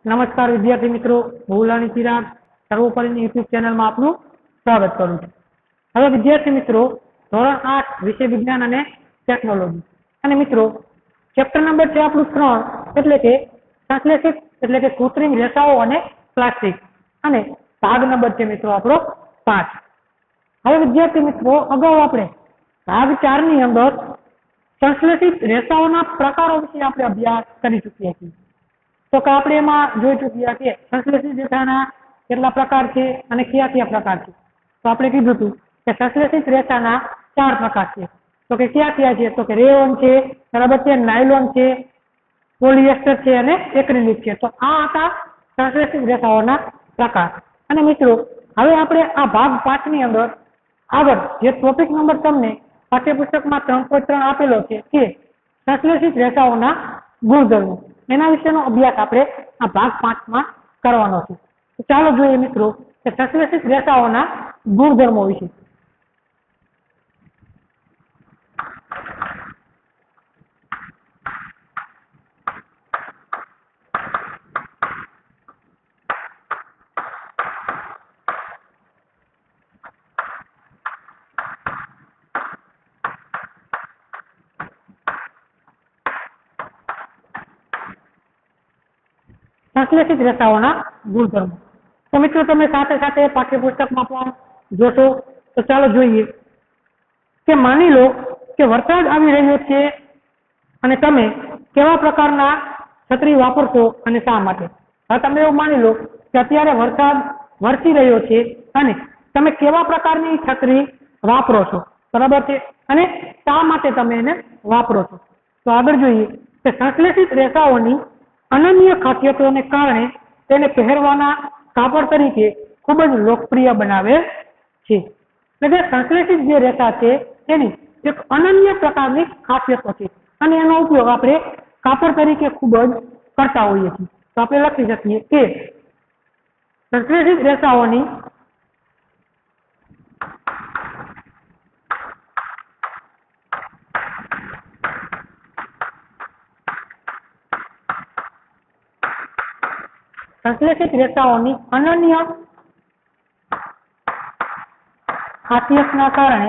નમસ્કાર વિદ્યાર્થી મિત્રો, ભૂલાની ચિરાગ સર્વોપરીની યુટ્યુબ ચેનલમાં આપનું સ્વાગત કરું છું. હવે વિદ્યાર્થી મિત્રો, ધોરણ 8 વિષય વિજ્ઞાન અને ટેકનોલોજી અને મિત્રો ચેપ્ટર નંબર છે આપણું 3 એટલે કે સંશ્લેષિત એટલે કે કૃત્રિમ રેસાઓ અને પ્લાસ્ટિક અને ભાગ નંબર છે મિત્રો આપણો 5. હવે વિદ્યાર્થી મિત્રો, અગાઉ આપણે ભાગ 4 ની અંદર સંશ્લેષિત રેસાઓના પ્રકારો વિશે આપણે અભ્યાસ કરી ચૂક્યા છીએ. તો કે આપણે એમાં જોઈ ચૂક્યા કે સંશ્લેષિત રેસાના કેટલા પ્રકાર છે અને કયા કયા પ્રકાર છે. તો આપણે કીધું હતું કે સંશ્લેષિત રેસાના 4 પ્રકાર છે. તો કે કયા કયા છે? તો કે રેયોન છે, બરાબર છે, નાયલોન છે, પોલિએસ્ટર છે અને એક્રિલિક છે. તો આ હતા સંશ્લેષિત રેસાઓના પ્રકાર. અને મિત્રો હવે આપણે આ ભાગ 5 ની અંદર આગળ જે ટોપિક નંબર તમને પાઠ્યપુસ્તકમાં 3.3 આપેલો છે કે સંશ્લેષિત રેસાઓના ગુણધર્મો, એના વિશેનો અભ્યાસ આપણે આ ભાગ 5 માં કરવાનો છે. તો ચાલો જોઈએ મિત્રો કે સંશ્લેષિત રેસાઓના ગુણધર્મો વિશે. સંશ્લેષિત રેસાઓના ગુણધર્મો. તો મિત્રો તમે સાથે સાથે પાઠ્યપુસ્તકમાં પણ જોશો. તો ચાલો જોઈએ કે માની લો કે વરસાદ આવી રહ્યો છે અને તમે કેવા પ્રકારના છત્રી વાપરશો અને શા માટે? હવે તમે એવું માની લો કે અત્યારે વરસાદ વરસી રહ્યો છે અને તમે કેવા પ્રકારની છત્રી વાપરો છો, બરાબર છે, અને શા માટે તમે એને વાપરો છો? તો આગળ જોઈએ કે સંશ્લેષિત રેસાઓની અનન્ય ખાસિયતોને કારણે તેને પહેરવાના કાપડ તરીકે ખૂબ જ લોકપ્રિય બનાવે છે. એટલે કે સંશ્લેષિત જે રેસા છે તેની એક અનન્ય પ્રકારની ખાસિયતો છે અને એનો ઉપયોગ આપણે કાપડ તરીકે ખૂબ જ કરતા હોઈએ છીએ. તો આપણે લખી શકીએ કે સંશ્લેષિત રેસાઓની અનન્ય ખાસિયતના કારણે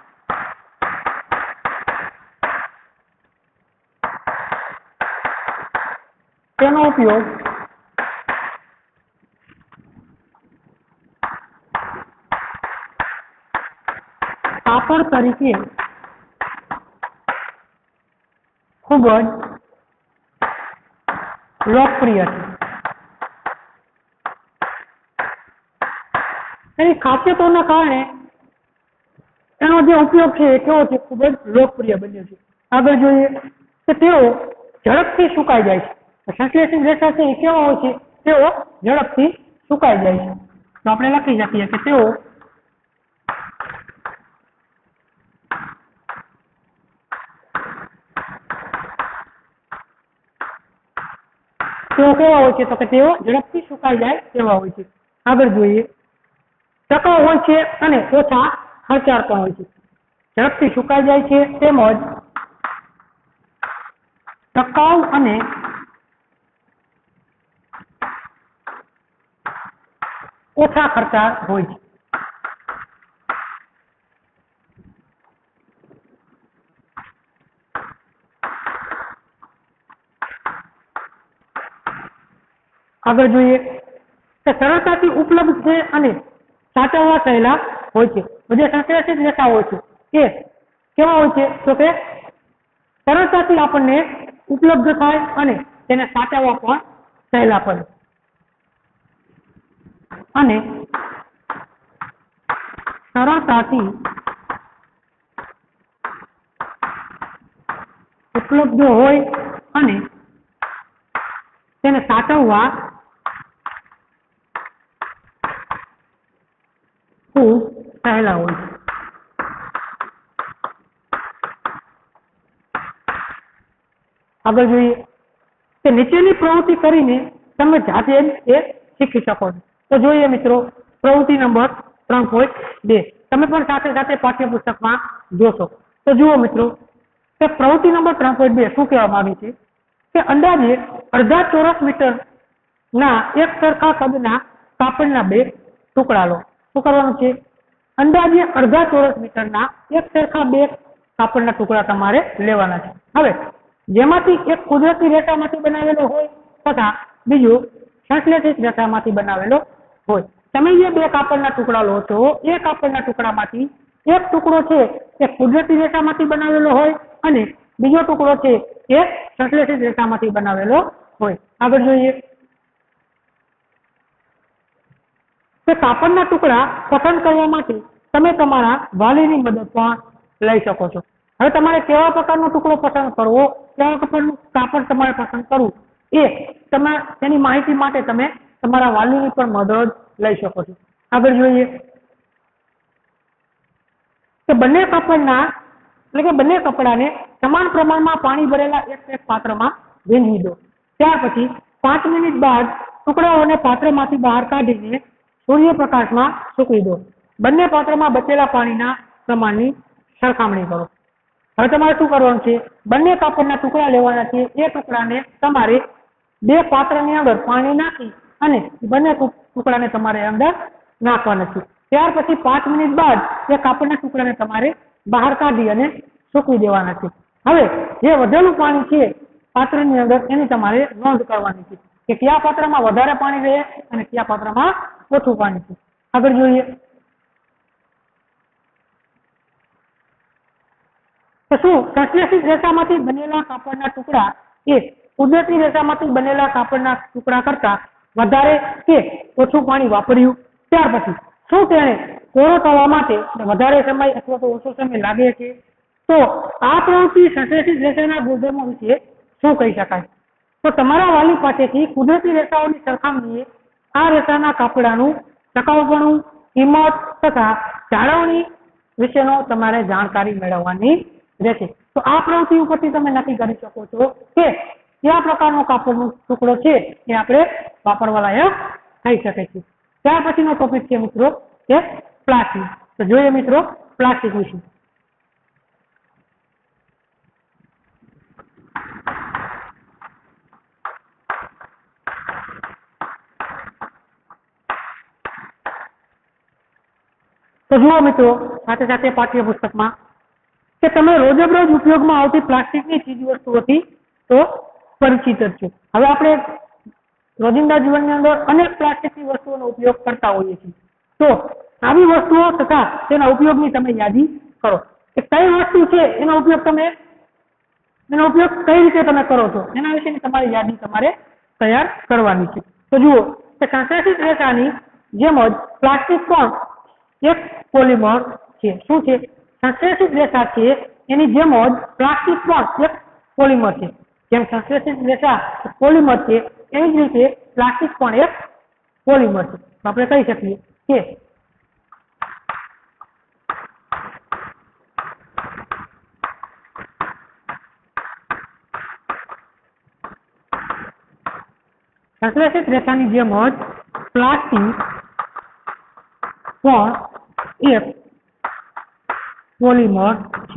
તેનો ઉપયોગ કાપડ તરીકે ખૂબ જ લોકપ્રિય છે. એની ખાસિયતોના કારણે એનો જે ઉપયોગ છે એ કેવો છે? ખૂબ જ લોકપ્રિય બન્યો છે. આગળ જોઈએ કે તેઓ ઝડપથી સુકાઈ જાય છે. સંશ્લેષિત રેસા છે એ કેવા હોય છે? તેઓ ઝડપથી સુકાઈ જાય છે. તો આપણે લખી શકીએ કે તેઓ કેવા હોય છે? તો કે તેઓ ઝડપથી સુકાઈ જાય તેવા હોય છે. આગળ જોઈએ ટકાઉ હોય છે અને ઓછા ખર્ચાળ પણ હોય છે. ઝડપથી સુકાઈ જાય છે તેમજ ટકાઉ અને ઓછા ખર્ચાળ હોય છે. આગળ જોઈએ કે સરળતાથી ઉપલબ્ધ છે અને સાચવવા સહેલા હોય છે. જે સંશ્લેષિત રેસા હોય છે એ કેવા હોય છે? તો કે સરળતાથી આપણને ઉપલબ્ધ થાય અને તેને સાચવવા પણ સહેલા પડે અને સરળતાથી ઉપલબ્ધ હોય અને તેને સાચવવા ખૂબ સહેલા હોય છે. આગળ જોઈએ કે નીચેની પ્રવૃત્તિ કરીને તમે જાતે જ એ શીખી શકો છો. તો જોઈએ મિત્રો પ્રવૃત્તિ નંબર 3.2. તમે પણ સાથે સાથે પાઠ્યપુસ્તકમાં જોશો. તો જુઓ મિત્રો કે પ્રવૃત્તિ નંબર 3.2 શું કહેવામાં આવી છે કે અંદાજે અડધા ચોરસ મીટર ના એક સરખા કદના કાપડના બે ટુકડા લો. શું કરવાનું છે? અંદાજે અડધા ચોરસ મીટરના એક સરખા બે કાપડના ટુકડા તમારે લેવાના છે. હવે જેમાંથી એક કુદરતી રેસામાંથી બનાવેલો હોય તથા બીજો સંશ્લેષિત રેસામાંથી બનાવેલો હોય. તમે જે બે કાપડના ટુકડા લો છો એ કાપડના ટુકડામાંથી એક ટુકડો છે એ કુદરતી રેસામાંથી બનાવેલો હોય અને બીજો ટુકડો છે એ સંશ્લેષિત રેસામાંથી બનાવેલો હોય. આગળ જોઈએ કે કાપડના ટુકડા પસંદ કરવા માટે તમે તમારા વાલીની મદદ પણ લઈ શકો છો. હવે તમારે કેવા પ્રકારનો ટુકડો પસંદ કરવો, કેવા પ્રકારનું કાપડ તમારે પસંદ કરવું એ તેની માહિતી માટે તમે તમારા વાલીની પણ મદદ લઈ શકો છો. આગળ જોઈએ કે બંને કપડાને સમાન પ્રમાણમાં પાણી ભરેલા એક પાત્રમાં ભીંજવી દો. ત્યાર પછી 5 મિનિટ બાદ ટુકડાઓને પાત્રમાંથી બહાર કાઢીને સૂર્યપ્રકાશમાં સૂકવી દો. બંને પાત્રમાં બચેલા પાણીના પ્રમાણની સરખામણી કરો. હવે તમારે શું કરવાનું છે? બંને કાપડના ટુકડા લેવાના છે. એ ટુકડાને તમારે બે પાત્રની અંદર પાણી નાખી અને બંને ટુકડાને તમારે અંદર નાખવાના છે. ત્યાર પછી 5 મિનિટ બાદ એ કાપડના ટુકડાને તમારે બહાર કાઢી અને સૂકવી દેવાના છે. હવે જે વધેલું પાણી છે પાત્રની અંદર એની તમારે નોંધ કરવાની છે કે કયા પાત્રમાં વધારે પાણી રહે અને કયા પાત્રમાં ઓછું પાણી છે. આગળ જોઈએ તો શું સંશ્લેષિત રેસામાંથી બનેલા કાપડના ટુકડા એ કુદરતી રેસામાંથી બનેલા કાપડના ટુકડા કરતા વધારે કે ઓછું પાણી વાપર્યું? ત્યાર પછી શું તેને કોરો થવા માટે વધારે સમય અથવા તો ઓછો સમય લાગે છે? તો આ પ્રવૃત્તિ સંશ્લેષિત રેસાના ગુણધર્મો વિશે શું કહી શકાય? તો તમારા વાલી પાસેથી કુદરતી રેસાઓની સરખામણીએ આ રેસાના કાપડાનું ટકાઉપણું, કિંમત તથા જાળવણી વિશેનો તમારે જાણકારી મેળવવાની રહેશે. તો આ પ્રવૃત્તિ ઉપરથી તમે નક્કી કરી શકો છો કે કયા પ્રકારનો કાપડનો ટુકડો છે એ આપણે વાપરવા લાયક થઈ શકે છે. ત્યાર પછીનો ટોપિક છે મિત્રો કે પ્લાસ્ટિક. તો જોઈએ મિત્રો પ્લાસ્ટિક વિશે. તો જુઓ મિત્રો સાથે સાથે પાઠ્યપુસ્તકમાં કે તમે રોજબરોજ ઉપયોગમાં આવતી પ્લાસ્ટિકની ચીજવસ્તુઓથી તો પરિચિત જ છો. હવે આપણે રોજિંદા જીવનની અંદર અનેક પ્લાસ્ટિકની વસ્તુઓનો ઉપયોગ કરતા હોઈએ છીએ. તો આવી વસ્તુઓ તથા તેના ઉપયોગની તમે યાદી કરો કે કઈ વસ્તુ છે એનો ઉપયોગ કઈ રીતે તમે કરો છો એના વિશેની તમારી યાદી તમારે તૈયાર કરવાની છે. તો જુઓ કે સંશ્લેષિત રેસાની જેમ જ પ્લાસ્ટિક પણ એક પોલિમર છે. શું છે? સંશ્લેષિત રેસા છે એની જેમ જ પ્લાસ્ટિક પણ એક પોલિમર છે. જેમ સંશ્લેષિત રેસા પોલિમર છે એવી જ રીતે પ્લાસ્ટિક પણ એક પોલિમર છે. તો આપણે કહી શકીએ કે સંશ્લેષિત રેસાની જેમ જ પ્લાસ્ટિક પણ એક પોલિમર છે.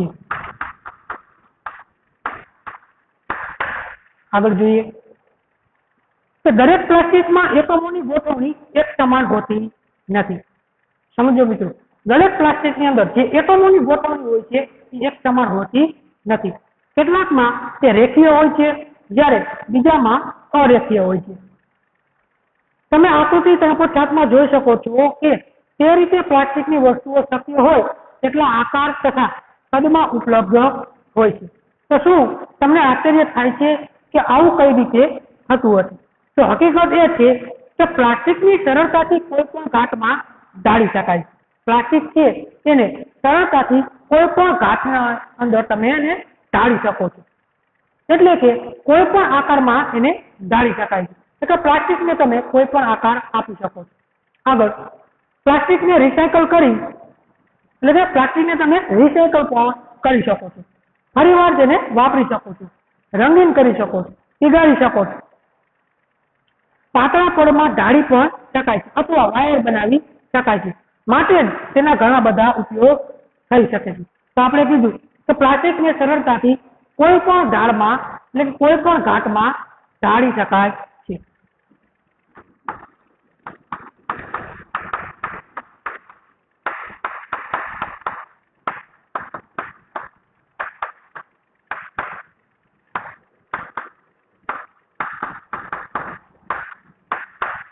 આગળ જોઈએ તો દરેક પ્લાસ્ટિકમાં એકમોની ગોઠવણી એક સમાન હોતી નથી. સમજો મિત્રો, દરેક પ્લાસ્ટિકની અંદર જે એકમોની ગોઠવણી હોય છે એ એક સમાન હોતી નથી. કેટલાકમાં તે રેખીય હોય છે જ્યારે બીજામાં અરેખીય હોય છે. તમે આકૃતિ 3.7માં જોઈ શકો છો કે તે રીતે પ્લાસ્ટિકની વસ્તુઓ શક્ય હોય તેટલા આકાર તથા કદમાં ઉપલબ્ધ હોય છે. તો શું તમને આશ્ચર્ય થાય છે કે આવું કઈ રીતે થતું હશે? તો હકીકત એ છે કે પ્લાસ્ટિકની સરળતાથી કોઈ પણ ઘાટમાં ઢાળી શકાય. પ્લાસ્ટિક છે તેને સરળતાથી કોઈ પણ ઘાટના અંદર તમે એને ઢાળી શકો છો. એટલે કે કોઈ પણ આકારમાં એને ઢાળી શકાય છે. એટલે પ્લાસ્ટિકને તમે કોઈ પણ આકાર આપી શકો છો. આગળ પ્લાસ્ટિકને રિસાયકલ કરી એટલે કે પ્લાસ્ટિકને તમે રિસાયકલ પણ કરી શકો છો. ફરીવાર તેને વાપરી શકો છો, રંગીન કરી શકો છો, પીગાળી શકો છો, પાતળા પડમાં ઢાળી પણ શકાય છે અથવા વાયર બનાવી શકાય છે. માટે તેના ઘણા બધા ઉપયોગ થઈ શકે છે. તો આપણે કીધું કે પ્લાસ્ટિકને સરળતાથી કોઈ પણ ઢાળમાં એટલે કોઈ પણ ઘાટમાં ઢાળી શકાય છે.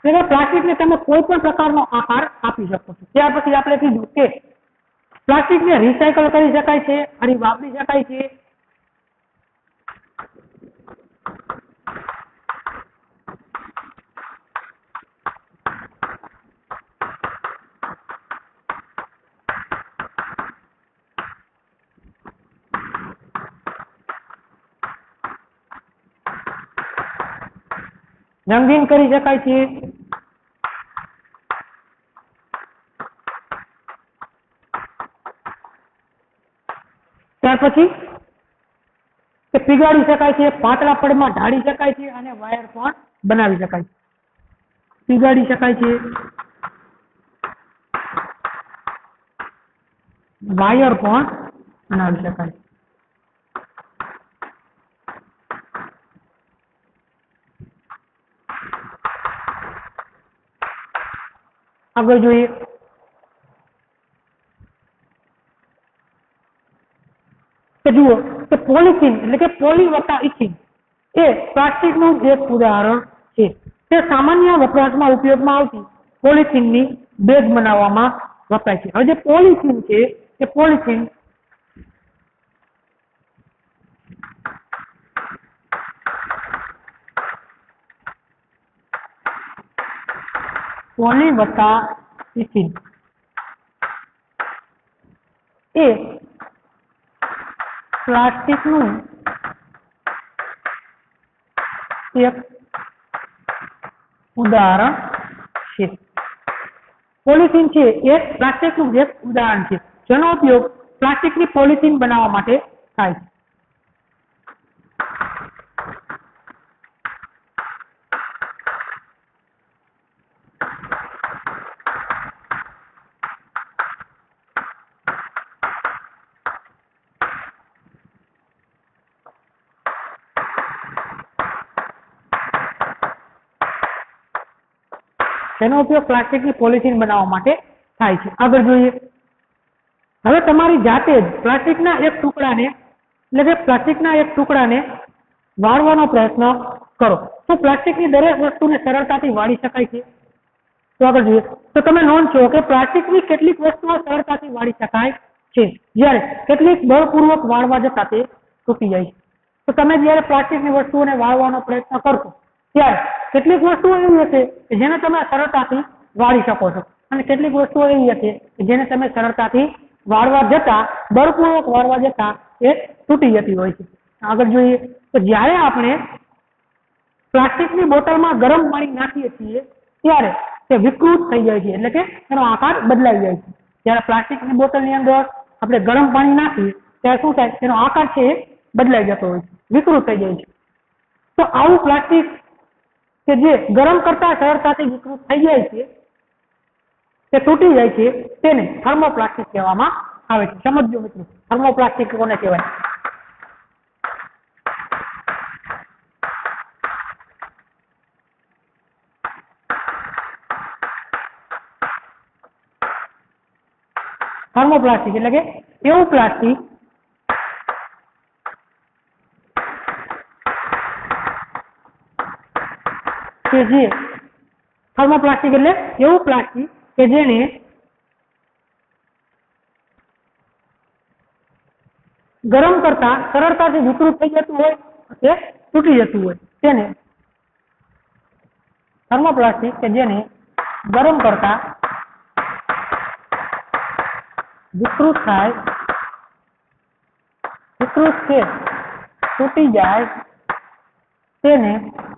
એટલે પ્લાસ્ટિકને તમે કોઈ પણ પ્રકારનો આકાર આપી શકો છો. ત્યાર પછી આપણે કીધું કે પ્લાસ્ટિકને રિસાયકલ કરી શકાય છે, ફરી વાપરી શકાય છે. રંગીન કરી શકાય છે. ત્યાર પછી તે પીગાડી શકાય છે, પાતળા પડમાં ઢાળી શકાય છે અને વાયર પણ બનાવી શકાય છે. પીગાડી શકાય છે, વાયર પણ બનાવી શકાય છે. આગળ જોઈએ કે જુઓ કે પોલિથીન એટલે કે પોલી વત્તા ઇથીન એ પ્લાસ્ટિકનું એક ઉદાહરણ છે. તે સામાન્ય વપરાશમાં ઉપયોગમાં આવતી પોલિથીનની બેગ બનાવવામાં વપરાય છે. હવે જે પોલિથીન છે એ પોલિથીન પોલી વત્તા ઇથીન એ પ્લાસ્ટિકનું એક ઉદાહરણ છે. પોલિથીન છે એ પ્લાસ્ટિકનું એક ઉદાહરણ છે જેનો ઉપયોગ પ્લાસ્ટિકની પોલિથીન બનાવવા માટે થાય છે. તેનો ઉપયોગ પ્લાસ્ટિકની પોલિથીન બનાવવા માટે થાય છે. આગળ જોઈએ હવે તમારી જાતે જ પ્લાસ્ટિકના એક ટુકડાને વાળવાનો પ્રયત્ન કરો તો પ્લાસ્ટિકની દરેક વસ્તુને સરળતાથી વાળી શકાય છે. તો આગળ જોઈએ તો તમે નોંધશો કે પ્લાસ્ટિકની કેટલીક વસ્તુઓ સરળતાથી વાળી શકાય છે જ્યારે કેટલીક બળપૂર્વક વાળવા જતા તે તૂટી જાય છે. તો તમે જ્યારે પ્લાસ્ટિકની વસ્તુઓને વાળવાનો પ્રયત્ન કરશો ત્યારે કેટલીક વસ્તુઓ એવી હશે કે જેને તમે સરળતાથી વાળી શકો છો અને કેટલીક વસ્તુઓ એવી હશે કે જેને તમે સરળતાથી વાળવા જતા બળપૂર્વક વાળવા જતા એ તૂટી જતી હોય છે. આગળ જોઈએ તો જ્યારે આપણે પ્લાસ્ટિકની બોટલમાં ગરમ પાણી નાખીએ છીએ ત્યારે તે વિકૃત થઈ જાય છે એટલે કે એનો આકાર બદલાઈ જાય છે. જ્યારે પ્લાસ્ટિકની બોટલની અંદર આપણે ગરમ પાણી નાખીએ ત્યારે શું થાય એનો આકાર છે એ બદલાઈ જતો હોય છે, વિકૃત થઈ જાય છે. તો આવું પ્લાસ્ટિક કે જે ગરમ કરતા સરળતાથી વિકૃત થઈ જાય છે તે તૂટી જાય છે તેને થર્મોપ્લાસ્ટિક કહેવામાં આવે છે. સમજો મિત્રો થર્મોપ્લાસ્ટિક કોને કહેવાય? થર્મોપ્લાસ્ટિક એટલે કે એવું પ્લાસ્ટિક કે જે થર્મોપ્લાસ્ટિક એટલે એવું પ્લાસ્ટિક કે જેને ગરમ કરતા સરળતાથી વિકૃત થઈ જતું હોય કે તૂટી જતું હોય તેને થર્મોપ્લાસ્ટિક કે જેને ગરમ કરતા વિકૃત થાય વિકૃત છે તૂટી જાય તેને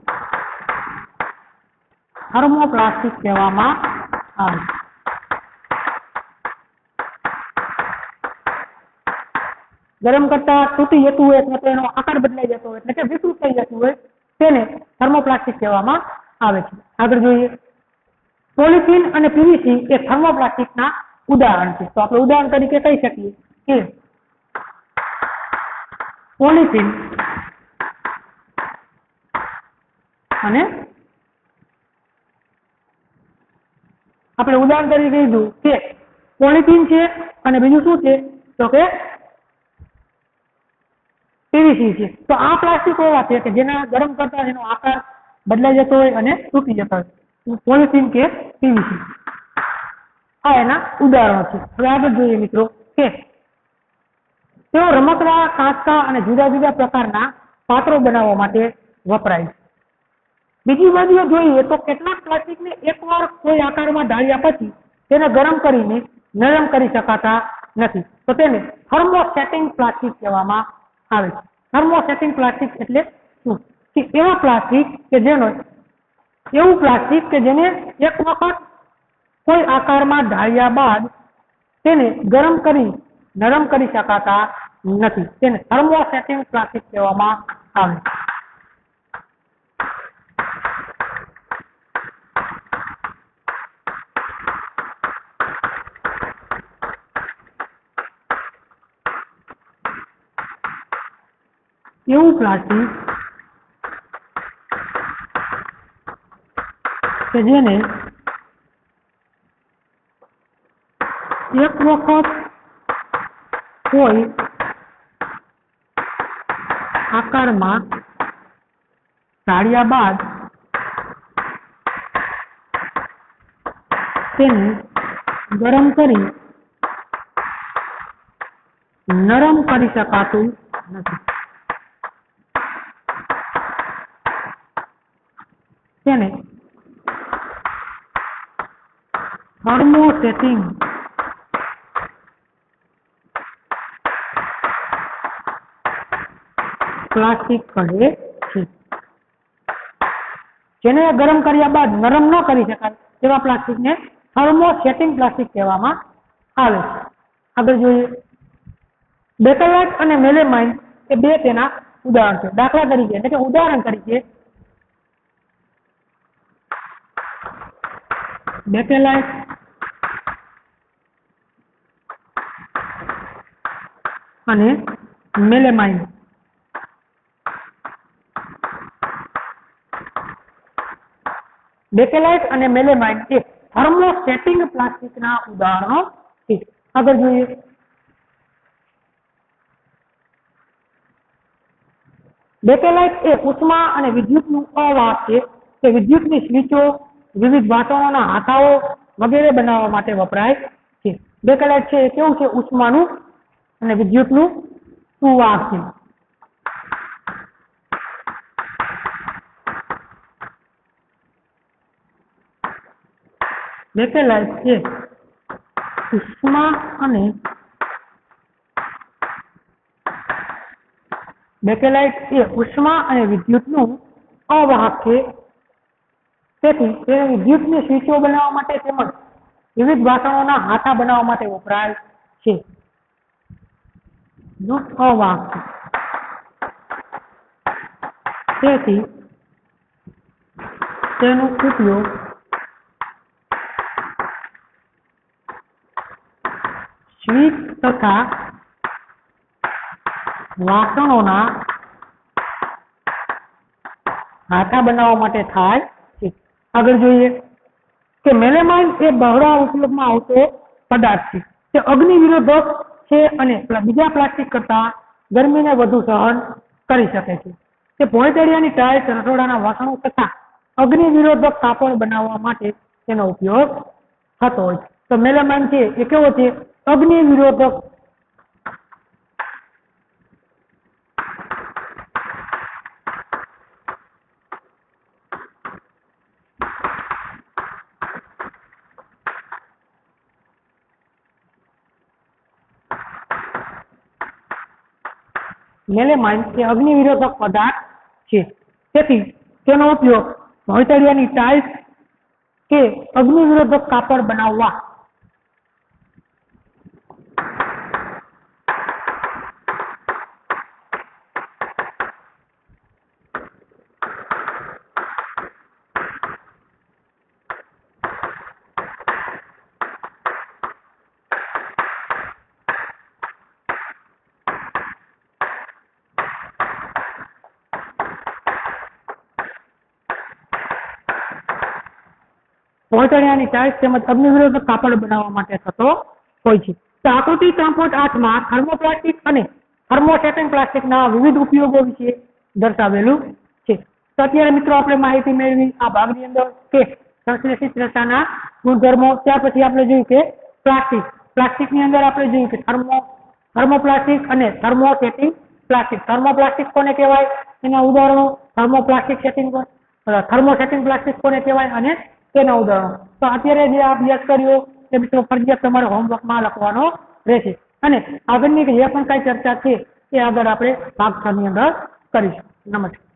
થર્મોપ્લાસ્ટિક કહેવામાં આવે છે. ગરમ કરતા તૂટી જતું હોય અથવા તો એનો આકાર બદલાઈ જતો હોય એટલે કે વિકૃત થઈ જતું હોય તેને થર્મોપ્લાસ્ટિક કહેવામાં આવે છે. આગળ જોઈએ પોલિથીન અને પીવીસી એ થર્મોપ્લાસ્ટિકના ઉદાહરણ છે. તો આપણે ઉદાહરણ તરીકે કહી શકીએ કે પોલિથીન અને આપણે ઉદાહરણ તરીકે કીધું કે પોલિથીન છે અને બીજું શું છે તો કે પીવીસી છે. તો આ પ્લાસ્ટિક એવા છે કે જેના ગરમ કરતા એનો આકાર બદલાઈ જતો હોય અને તૂટી જતો હોય. પોલિથીન કે પીવીસી. આ એના ઉદાહરણો છે. હવે આગળ જોઈએ મિત્રો કે તેઓ રમકડા, કાંચકા અને જુદા જુદા પ્રકારના પાત્રો બનાવવા માટે વપરાય છે. બીજી બાજુ જોઈએ તો કેટલાક પ્લાસ્ટિકને એકવાર કોઈ આકારમાં ઢાળ્યા પછી તેને ગરમ કરીને નરમ કરી શકાતા નથી, તો તેને થર્મોસેટિંગ પ્લાસ્ટિક કહેવામાં આવે છે. થર્મોસેટિંગ પ્લાસ્ટિક એટલે શું? કે એવું પ્લાસ્ટિક કે જેને એક વખત કોઈ આકારમાં ઢાળ્યા બાદ તેને ગરમ કરી નરમ કરી શકાતા નથી, તેને થર્મોસેટિંગ પ્લાસ્ટિક કહેવામાં આવે છે. એવું પ્લાસ્ટિક કે જેને એક વખત કોઈ આકારમાં ઢાળ્યા બાદ તેને ગરમ કરી નરમ કરી શકાતું નથી, તેને થર્મોસેટિંગ પ્લાસ્ટિક કહે છે. જેને ગરમ કર્યા બાદ નરમ ન કરી શકાય તેવા પ્લાસ્ટિકને થર્મોસેટિંગ પ્લાસ્ટિક કહેવામાં આવે છે. આગળ જોઈએ બેકેલાઇટ અને મેલેમાઇન એ બે તેના ઉદાહરણ છે. દાખલા તરીકે એટલે કે ઉદાહરણ તરીકે બેકેલાઇટ અને મેલેમાઇન. બેકેલાઇટ અને મેલેમાઇન એ થર્મોસેટિંગ પ્લાસ્ટિકના ઉદાહરણો છે. આગળ જોઈએ બેકેલાઇટ એ ઉષ્મા અને વિદ્યુતનું અવાહક છે. તે વિદ્યુતની સ્વિચો, વિવિધ વાસણોના હાથાઓ વગેરે બનાવવા માટે વપરાય છે. બેકેલાઇટ છે એ કેવું છે? ઉષ્માનું અને વિદ્યુતનું સુવાહક છે. બેકેલાઇટ એ ઉષ્મા અને વિદ્યુતનું અવાહક છે. તેથી તે વિદ્યુતની સ્વિચો બનાવવા માટે તેમજ વિવિધ વાસણોના હાથા બનાવવા માટે વપરાય છે. અવાહક છે, તેથી તેનો ઉપયોગ સ્વિચ તથા વાસણોના હાથા બનાવવા માટે થાય છે. આગળ જોઈએ કે મેલેમાઇન એ બહોળા ઉપયોગમાં આવતો પદાર્થ છે. તે અગ્નિ વિરોધક છે અને બીજા પ્લાસ્ટિક કરતા ગરમીને વધુ સહન કરી શકે છે. તે ભોંયતળિયાની ટાઇલ્સ, રસોડાના વાસણો તથા અગ્નિ વિરોધક કાપડ બનાવવા માટે તેનો ઉપયોગ થતો હોય છે. તો મેલેમાઇન છે એ કેવો છે? અગ્નિ વિરોધક. મેલેમાઇન એ અગ્નિ વિરોધક પદાર્થ છે. તેથી તેનો ઉપયોગ ભોંયતળિયાની ટાઇલ્સ કે અગ્નિ વિરોધક કાપડ બનાવવા ભોંયતળિયાની ટાઇલ્સ તેમજ અગ્નિ વિરોધક કાપડ બનાવવા માટે થતો હોય છે. તો આકૃતિ 3.8 માં થર્મોપ્લાસ્ટિક અને થર્મોસેટિંગ પ્લાસ્ટિકના વિવિધ ઉપયોગો વિશે દર્શાવેલું છે. તો અત્યારે મિત્રો આપણે માહિતી મેળવી આ ભાગની અંદર કે સંશ્લેષિત રેસાના ગુણધર્મો. ત્યાર પછી આપણે જોયું કે પ્લાસ્ટિક ની અંદર આપણે જોયું કે થર્મોપ્લાસ્ટિક અને થર્મોસેટિંગ પ્લાસ્ટિક. થર્મોપ્લાસ્ટિક કોને કહેવાય, એના ઉદાહરણો. થર્મોસેટિંગ પ્લાસ્ટિક કોને કહેવાય અને તેના ઉદાહરણો. તો અત્યારે જે અભ્યાસ કર્યો એ મિત્રો ફરજિયાત તમારે હોમવર્કમાં લખવાનો રહેશે અને આગળની જે પણ કઈ ચર્ચા છે એ આગળ આપણે ભાગ 6 ની અંદર કરીશું. નમસ્કાર.